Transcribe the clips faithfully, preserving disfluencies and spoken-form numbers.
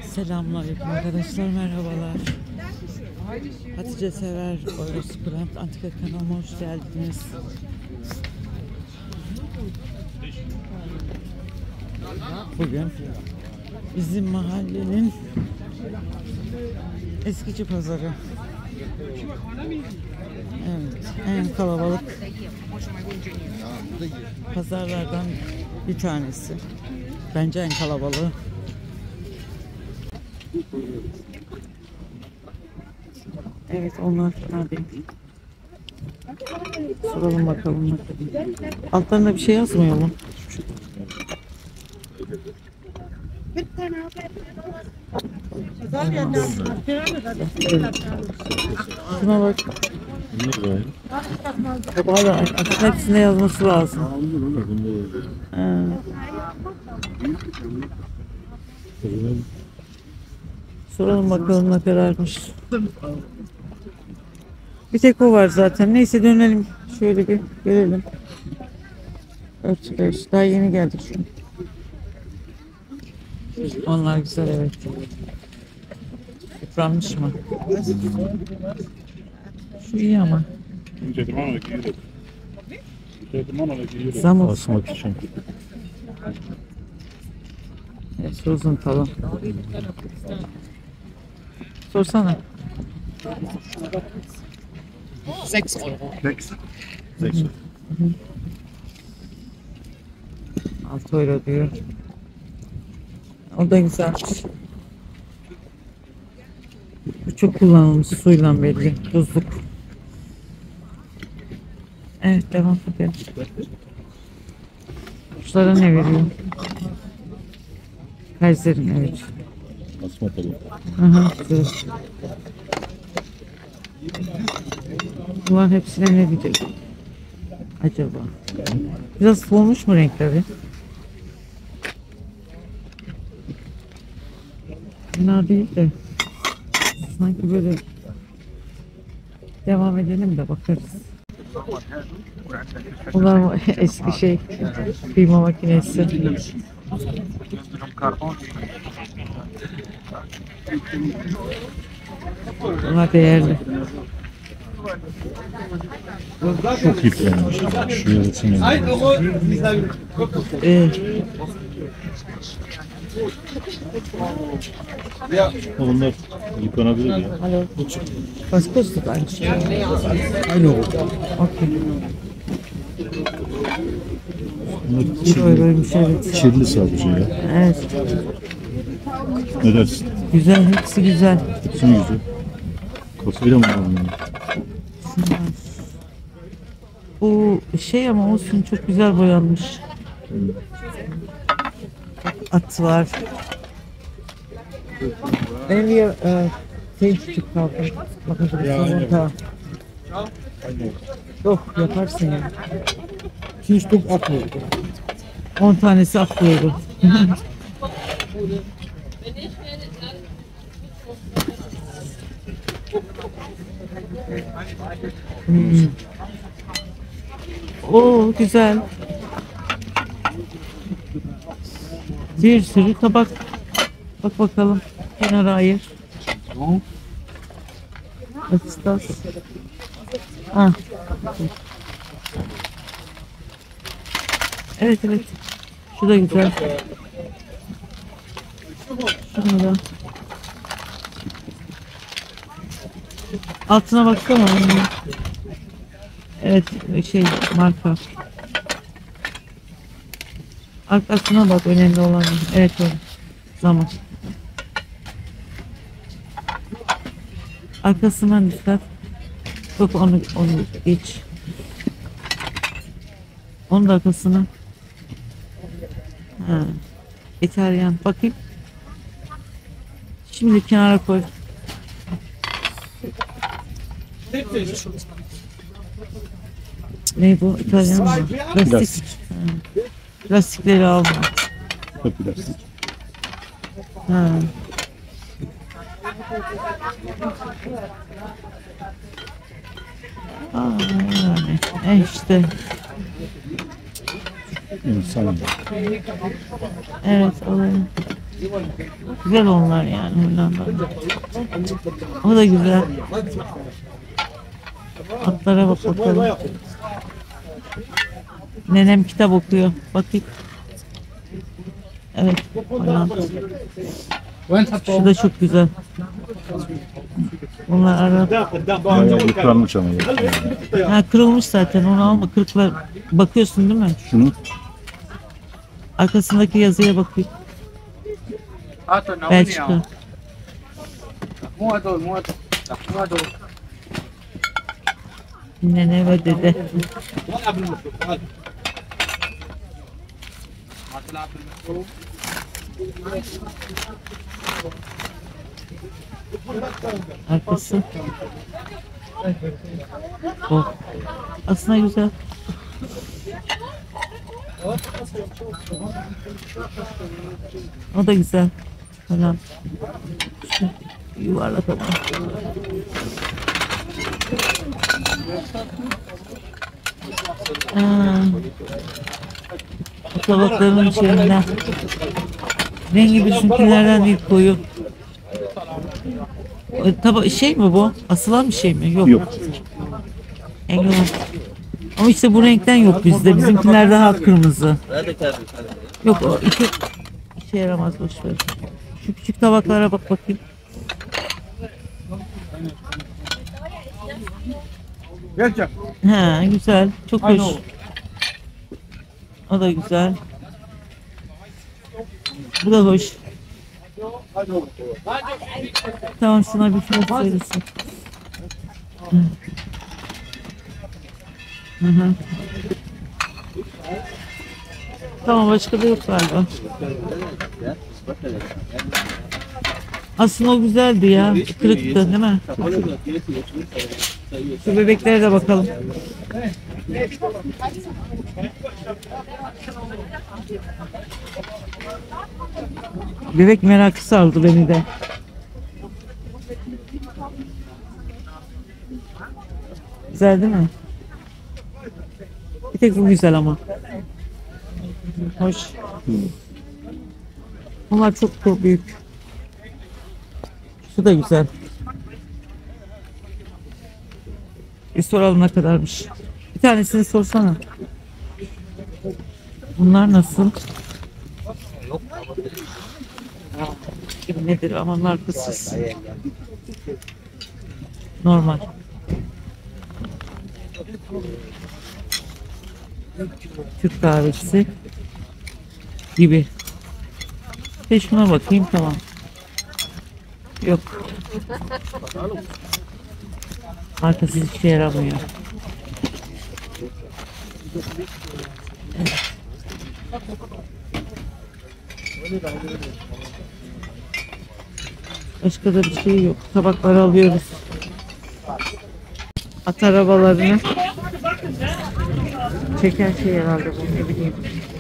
Selamünaleyküm arkadaşlar, merhabalar. Hatice Sever, Eurosukulent Antika kanalıma hoş geldiniz. Bugün bizim mahallenin eskici pazarı. Evet, en kalabalık pazarlardan bir tanesi. Bence en kalabalığı. Evet, onlar hadi. Soralım bakalım. Altlarında bir şey yazmıyor mu? Şuna bak. Valla aslında hepsinde yazması lazım. Ha. Soralım bakalım ne kadarmış. Bir tek o var zaten. Neyse dönelim. Şöyle bir görelim. Örtüler. Daha yeni geldik şu an. Onlar güzel, evet. Yıpranmış mı? Şu iyi ama. Zam Asmak için. Evet, şu uzun talon. Sorsana. sechs Euro. sechs. sechs. altı euro diyor. O da güzelmiş. Bu çok kullanılmış, suyla belli. Buzluk. Evet, devam edelim. Kuşlara ne veriyor? Kayserin, evet. Asma tabii. Aha, güzel. Bunların hepsine ne diyecek acaba? Biraz solmuş mu renkleri? Fena değil de sanki böyle devam edelim de bakarız. Bunlar eski şey kıyma makinesi. Bunlar değerli. Çok yıpranmış. Şu yarısını. Ee, Onlar yıkanabilir ya. Hallo. Was kostet eigentlich? Aynı o. Okay. Bunlar Bir euroymuş, evet. kirli sadece ya. Evet. Ne dersin? Güzel, hepsi güzel. Hepsini güzel. Kafayla mı aldın? Bu şey ama olsun, çok güzel boyanmış. At var. Benim bir e, şey küçük kaldı. Bakın şurada. Yok, yaparsın ya. vier Stück atmıyor. on tanesi atlıyordu. hmm. Oo, güzel. Bir sürü tabak. Bak bakalım. Kenara ayır. Istas. Ah. Evet, evet. Şu da güzel. Şunu da. Altına baksana. Evet, şey marka. Arkasına bak, önemli olan. Evet, o zaman. Arkasından dikkat. Yok, onu onu geç. Onun da arkasına. Ha. İtalyan. Bakayım. Şimdi kenara koy. Ne bu? İtalyan mı? Plastik. Plastik. Ha. Plastikleri alma. Plastik. Ha. Aa, yani. E işte. İnsan. Evet, alayım. Güzel onlar yani Hollanda'da. O da güzel. Atlara bak bakalım. Nenem kitap okuyor. Bakayım. Evet. Hollanda. Şu da çok güzel. Bunlar Arap. Bayağı yıpranmış ama ya. Ha, kırılmış zaten. Onu alma. Kırıklar. Bakıyorsun değil mi? Şunu Arkasındaki yazıya bakayım. Belçika. Nene ve dede. Arkası. Oh. Aslında güzel. O da güzel. Falan. Şu yuvarlak ama. Aa, tabakların içerinden. Rengi bizimkilerden değil, koyu. E, Taba şey mi bu? Asılan bir şey mi? Yok. yok. Engel. Ama işte bu renkten yok bizde. Bizimkiler daha kırmızı. Yok o iki işe yaramaz, boş ver. Şu küçük tabaklara bak bakayım. Ha, güzel. Çok hoş. O da güzel. Bu da hoş. Tamam, şuna bir fiyat söylesin. Hı hı. Tamam, başka da yok galiba. Aslında o güzeldi ya. Kırıktı değil mi? Şu bebeklere de bakalım. Bebek merakı sardı beni de. Güzel değil mi? Bir tek bu güzel ama. Hoş. Bunlar çok çok büyük. Şu da güzel. Bir soralım ne kadarmış. Bir tanesini sorsana. Bunlar nasıl? Kim nedir aman markasız. Normal. Türk kahvesi gibi. Bir şuna bakayım, tamam. Yok. Markasız hiçbir şey yaramıyor. Evet. Başka da bir şey yok. Tabakları alıyoruz. At arabalarını çeken şey herhalde bu, ne bileyim.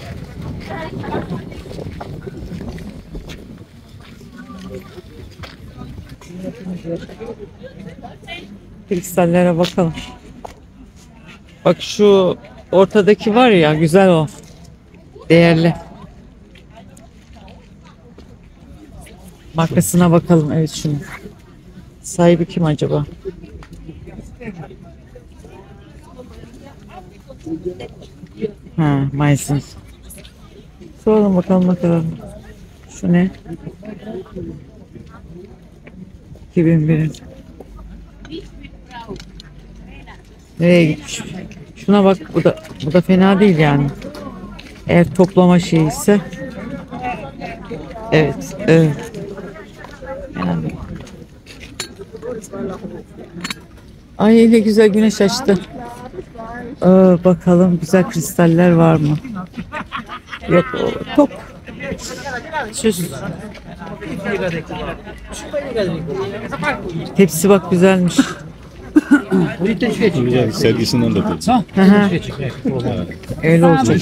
Kristallere bakalım. Bak şu ortadaki var ya, güzel o. Değerli. Markasına bakalım, evet şunu. Sahibi kim acaba? Ha, Meissen. Soralım bakalım ne kadar. Şu ne? iki bin bir. Nereye gitmiş? Şuna bak, bu da bu da fena değil yani. Eğer toplama şey ise. Evet, evet. Yani. Ay ne güzel güneş açtı. Aa, bakalım güzel kristaller var mı? Yok, o top. Süs. Tepsi bak güzelmiş. Güzel, sergisinden de dedi. Hı hı. Öyle olacak.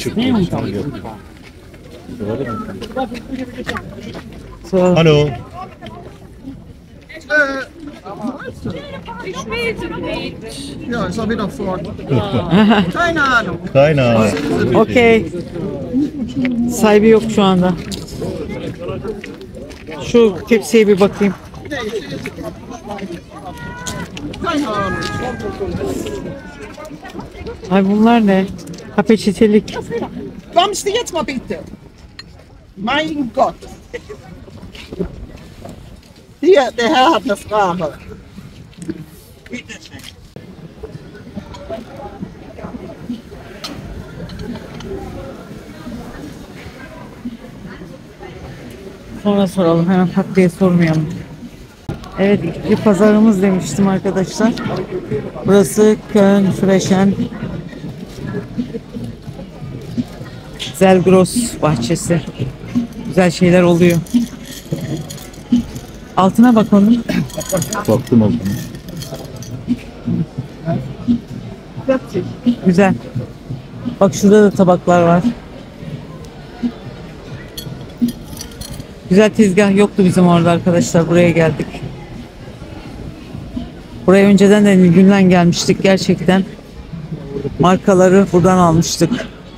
Sonra Hallo. Ja, ist er wieder fort. Keine Ahnung. Keine Ahnung. okey. Sahibi yok şu anda. Şu tepsiye bir bakayım. Keine Ahnung. Ay bunlar ne? Ha peçetelik. Kommst du jetzt mal bitte? Mein Gott. Hier, der Herr hat eine Frage. Sonra soralım. Hemen pat diye sormayalım. Evet, ikinci pazarımız demiştim arkadaşlar. Burası Köln, Freşen Zelgros bahçesi. Güzel şeyler oluyor. Altına bakalım. Baktım oldum. Güzel. Bak şurada da tabaklar var. Güzel tezgah yoktu bizim orada arkadaşlar. Buraya geldik. Buraya önceden de Nilgün'den gelmiştik gerçekten. Markaları buradan almıştık.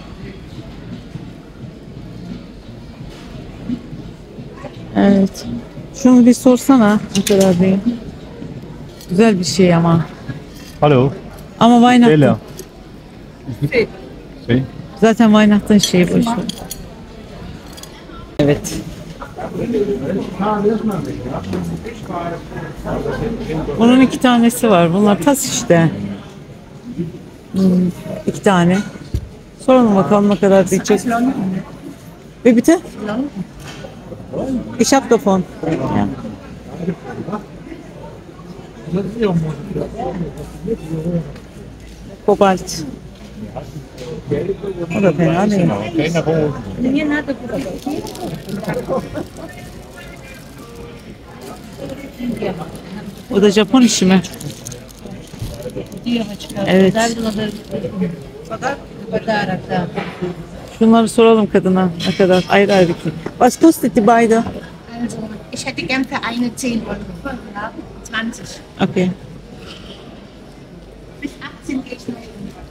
Evet. Şunu bir sorsana. Ne kadar değil. Güzel bir şey ama. Hallo. Ama Weihnachten. Bella. Şey. Zaten Weihnachten şeyi boş ver. Evet. Bunun iki tanesi var. Bunlar tas işte. Hmm, iki tane. Soralım bakalım ne kadar diyecek. Ve bitte? Ich hab davon. Ja. Kobalt. O da fena değil. O da Japon işi mi? Evet. Şunları soralım kadına ne kadar ayrı ayrı ki. Was kostet die beide? Also, ich hätte gern für eine zehn Euro. Ja, zwanzig. Okay. Bis achtzehn gehe ich noch.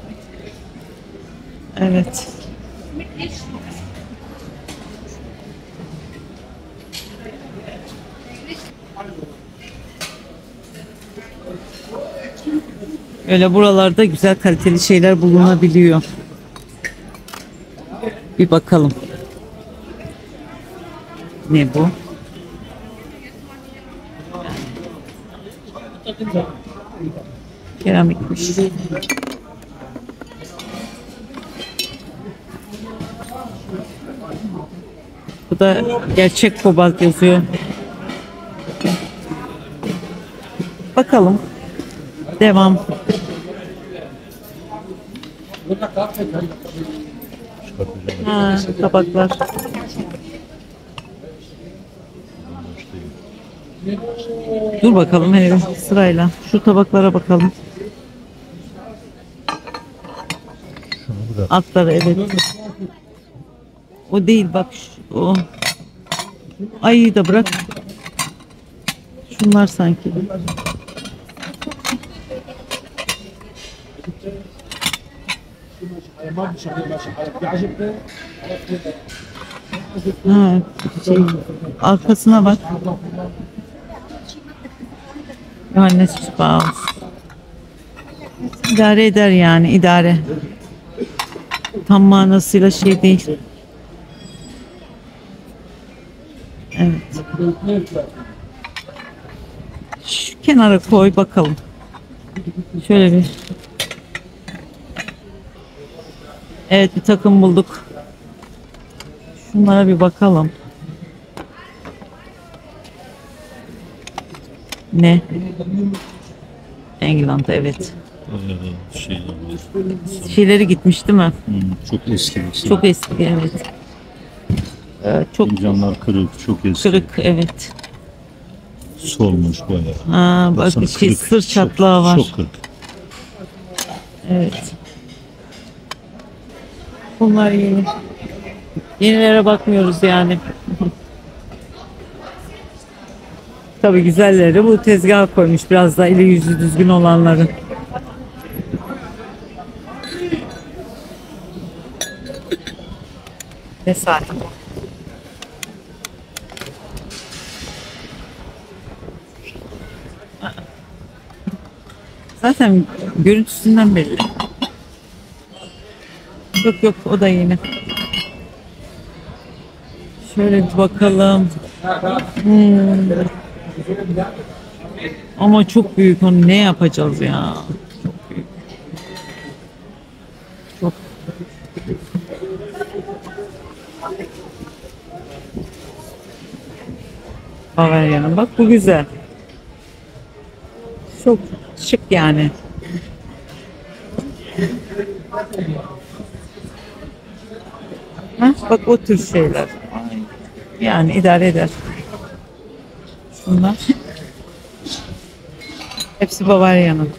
Evet. Öyle buralarda güzel kaliteli şeyler bulunabiliyor. Bir bakalım. Ne bu? Keramikmiş. Bu da gerçek kobalt yazıyor. Bakalım. Devam. Ha, tabaklar. Dur bakalım hele bir sırayla. Şu tabaklara bakalım. Altları evet. O değil bak şu, o. Ayı da bırak. Şunlar sanki. Ha, şey, arkasına bak. Johannes Strauss. İdare eder yani idare. Tam manasıyla şey değil. Evet. Şu kenara koy bakalım. Şöyle bir. Evet bir takım bulduk. Şunlara bir bakalım. Ne? England evet. Ee, şey, Şeyleri gitmiş değil mi? hmm, çok eski bir şey. Çok eski evet. Ee, çok Fincanlar kırık, çok eski. kırık evet. Solmuş bayağı. Ha, bak Baksana bir şey kırık, sır çok- çatlağı var. Çok kırık. Evet. Bunlar yeni. Yenilere bakmıyoruz yani. Tabii güzelleri bu tezgaha koymuş. Biraz da eli yüzü düzgün olanları. Ne saat bu? Zaten görüntüsünden belli. Yok yok, o da yeni. Şöyle bir bakalım. Hmm. Ama çok büyük, onu ne yapacağız ya? Çok büyük. Çok. Bavarya'nın, bak bu güzel. Çok şık yani. Heh, bak o tür şeyler. Yani idare eder. Şunlar. Hepsi Bavarya'nın.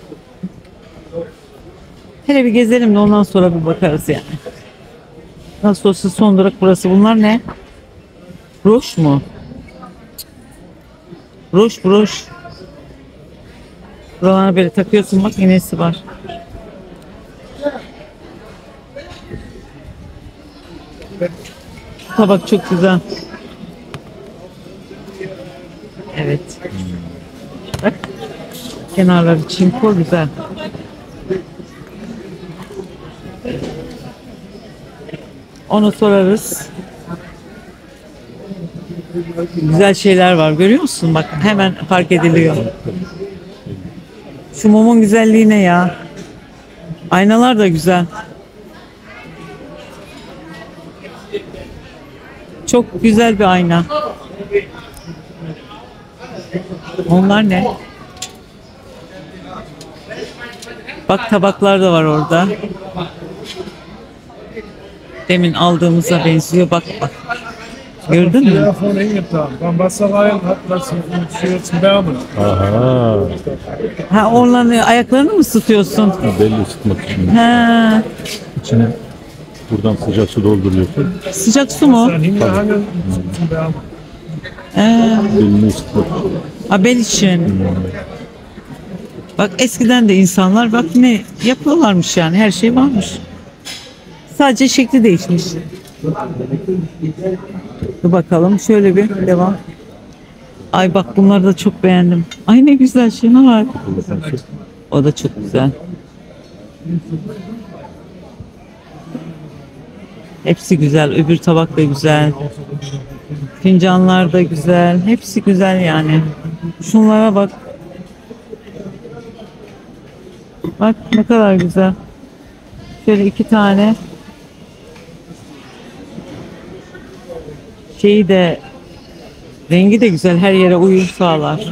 Hele bir gezelim de ondan sonra bir bakarız yani. Nasıl olsa son durak burası. Bunlar ne? Broş mu? Broş broş. Buralarına böyle takıyorsun, bak iğnesi var. Tabak çok güzel. Evet. Bak. Kenarları çinko güzel. Onu sorarız. Güzel şeyler var, görüyor musun? Bak hemen fark ediliyor. Şu mumun güzelliği ne ya? Aynalar da güzel. Çok güzel bir ayna. Onlar ne? Bak tabaklar da var orada. Demin aldığımıza benziyor. Bak bak. Gördün mü? Ja, vorne hingetan. Beim Wasser rein hat das für zum Wärmen. Aha. Ha, onların ayaklarını mı ısıtıyorsun? Belli ısıtmak için. Ha, İçine buradan sıcak su dolduruyorsun. sıcak su mu? Dann hingehangen zum Wärmen. Ha, Belini ısıtmak. ha, bel için. Bak eskiden de insanlar bak ne yapıyorlarmış yani, her şey varmış. Sadece şekli değişmiş. Dur bakalım şöyle bir devam. Ay bak bunları da çok beğendim. Ay ne güzel, şuna bak. O da çok güzel. Hepsi güzel. Öbür tabak da güzel. Fincanlar da güzel. Hepsi güzel yani. Şunlara bak. Bak ne kadar güzel. Şöyle iki tane. Şeyi de, rengi de güzel. Her yere uyum sağlar.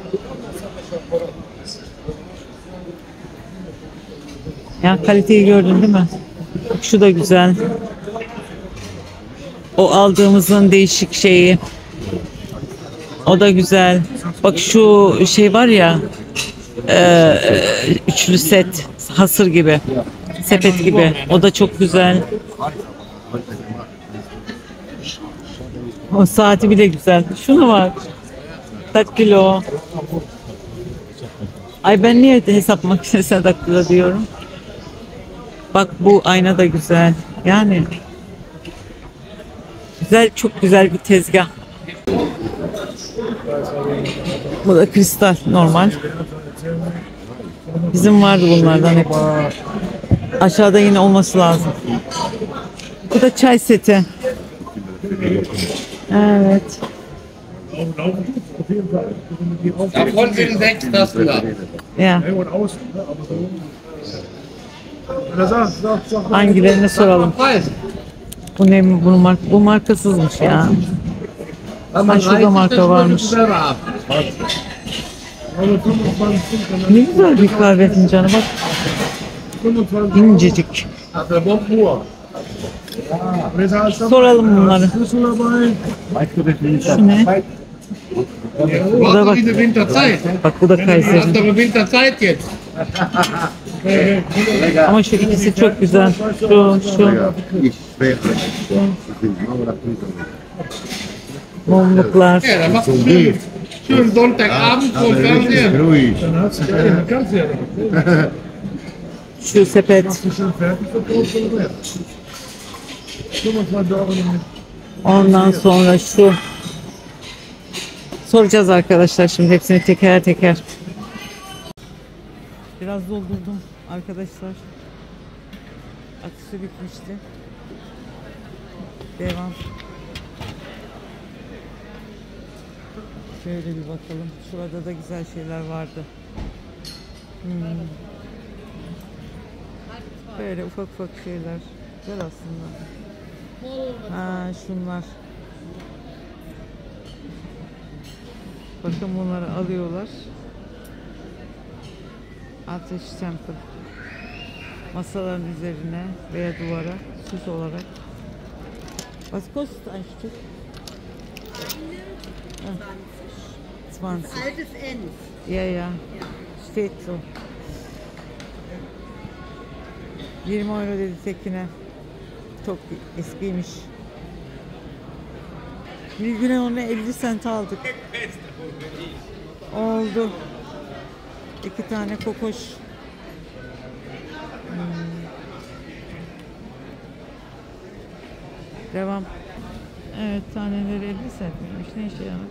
Ya kaliteyi gördün değil mi? Bak şu da güzel. O aldığımızın değişik şeyi. O da güzel. Bak şu şey var ya, e, üçlü set, hasır gibi, sepet gibi. O da çok güzel. O saati bile güzel. Şuna bak. Daktilo. Ay ben niye hesap makinesine daktilo diyorum. Bak bu ayna da güzel. Yani güzel, çok güzel bir tezgah. Bu da kristal normal. Bizim vardı bunlardan hep. Aşağıda yine olması lazım. Bu da çay seti. Evet. Davon sind sechs Tassen da. Ya. Und außen, ne, aber so. Und er sagt, sagt, sagt, Hangilerini soralım. Preis. Bu ne, bu, mark bu markasızmış ya. Wenn Ha, şurada marka varmış. selber ab. aber fünfundzwanzig, Ne güzel bir kahve fincanı bak. fünfundzwanzig. İncecik. Dafür Bomb pur. Und jetzt hast du Soralım bunları. Schlüssel dabei. Şu ne? Bu da Warten bak. Sie die Winterzeit. Bak bu da Das Kayseri. ist aber Winterzeit jetzt. Ama şu ikisi çok güzel. Şu, şu. Mumluklar. Ja, dann machst du schön, schön Sonntagabend vor dem Fernseher. Dann hast du ja, dann kannst du ja noch. Şu sepet. Schon fertig verkauft oder wer? fünfundzwanzig Euro damit. Ondan sonra şu. Soracağız arkadaşlar şimdi hepsini teker teker. Biraz doldurdum arkadaşlar. Aküsü bitmişti. Devam. Şöyle bir bakalım. Şurada da güzel şeyler vardı. Hmm. Böyle ufak ufak şeyler. Güzel aslında. Ha, şunlar. Bakın bunları alıyorlar. Ateş temper. Masaların üzerine veya duvara süs olarak. Was kostet ein Stück? zwanzig. Altes N. Ja, ja. Steht so. yirmi euro dedi tekine. Çok eskiymiş. Bir güne onu elli sent aldık. Oldu. İki tane kokoş. Hmm. Devam. Evet, taneleri elli centmiş. Ne işe yarar?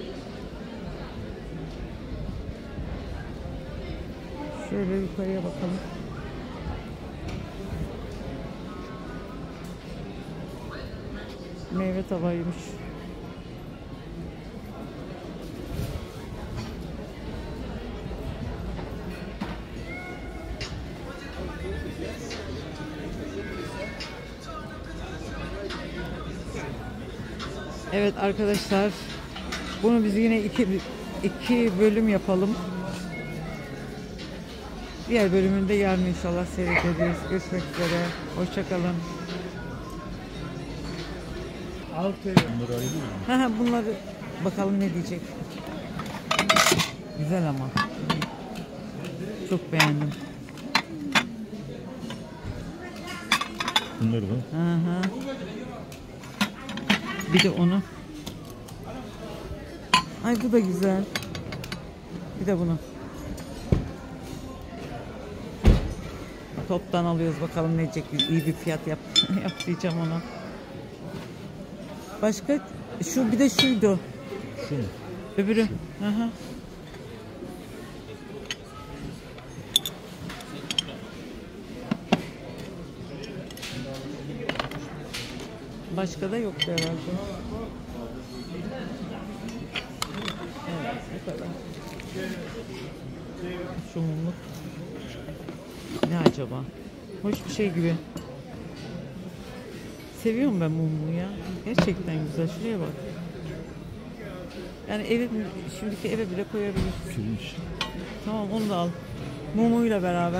Şöyle yukarıya bakalım. Meyve tabağıymış. Evet arkadaşlar, bunu biz yine iki, iki bölüm yapalım. Diğer bölümünde yarın inşallah seyrederiz. Görüşmek üzere. Hoşça kalın. Bunları ayırıyor mu? Bunları bakalım ne diyecek. Güzel ama. Çok beğendim. Bunları da. Hı hı. Bir de onu. Ay bu da güzel. Bir de bunu. Toptan alıyoruz, bakalım ne diyecek. İyi bir fiyat yap, yap diyeceğim ona. Başka şu, bir de şuydu. Şu mu? Öbürü. Hı hı. Başka da yoktu herhalde. Evet, bu kadar. Şu mumluk. Ne acaba? Hoş bir şey gibi. Seviyorum ben mumluğu ya. Gerçekten güzel. Şuraya bak. Yani eve, şimdiki eve bile koyabilirsin. Pirinç. Tamam, onu da al. Mumuyla beraber.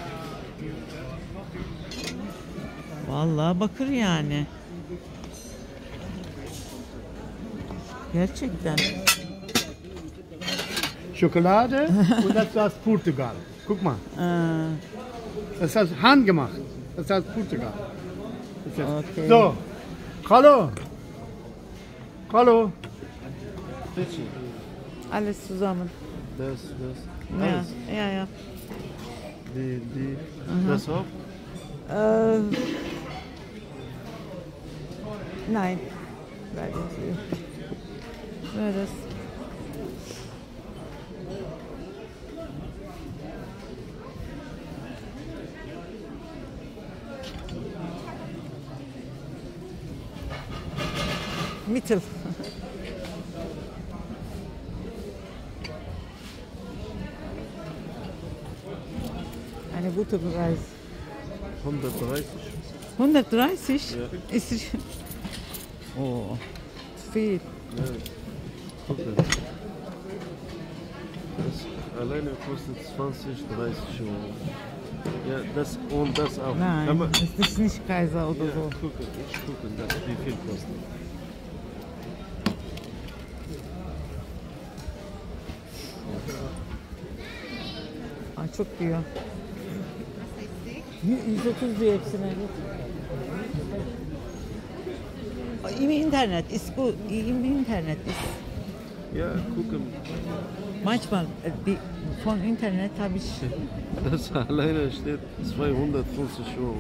Vallahi bakır yani. Gerçekten. Schokolade und das ist aus Portugal. Guck mal. Aa, Das ist handgemacht. Das ist aus Portugal. Das ist Okay. So. Hallo. Hallo. alles zusammen. Das, das. Ja, Alles. ja, ja. Die, die, das auch? Äh, nein. Leider nicht. Nur das. Mittel. Eine gute Preis. hundertdreißig. hundertdreißig? Ja. Ist es- oh, viel. Ja. Guck mal. Das alleine kostet zwanzig, dreißig Euro. Ja, das und das auch. Kann Nein, man, es ist nicht Kaiser oder ja, so. gucken, ich gucke, das, wie viel kostet. Ay çok diyor. yüz otuz diyor hepsine. Im Internet ist gut. Im Internet ist Ja, gucken. manchmal äh, die, von Internet habe ich Das alleine steht zweihundertfünfzig Euro.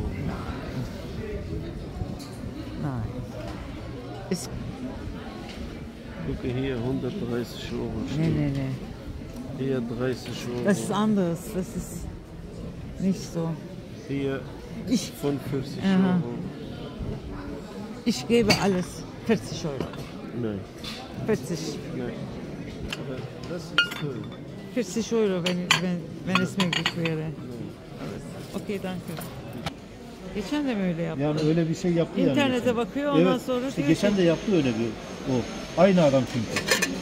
nein. Ist, Gucke hier, hundertdreißig Euro nee, steht. nee, nee. Hier dreißig Euro. Das ist anders. Das ist Nicht so. Hier Ich, fünfundvierzig Aha. Euro. ich gebe alles. vierzig Euro. Nein, vierzig. nein. Aber das ist toll. vierzig Euro, wenn, wenn, wenn es möglich wäre. Okay, danke. Geçen de mi öyle yaptı? Yani öyle bir şey yaptı yani. İnternete bakıyor, ondan Evet, sonra işte diyor geçen ki, de yaptı öyle bir o. Aynı adam çünkü.